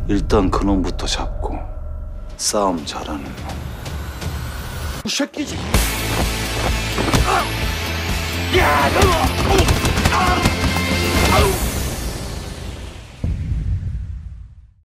일단 그놈부터 잡고 싸움 잘하는 놈. 이 새끼지. 야, 너!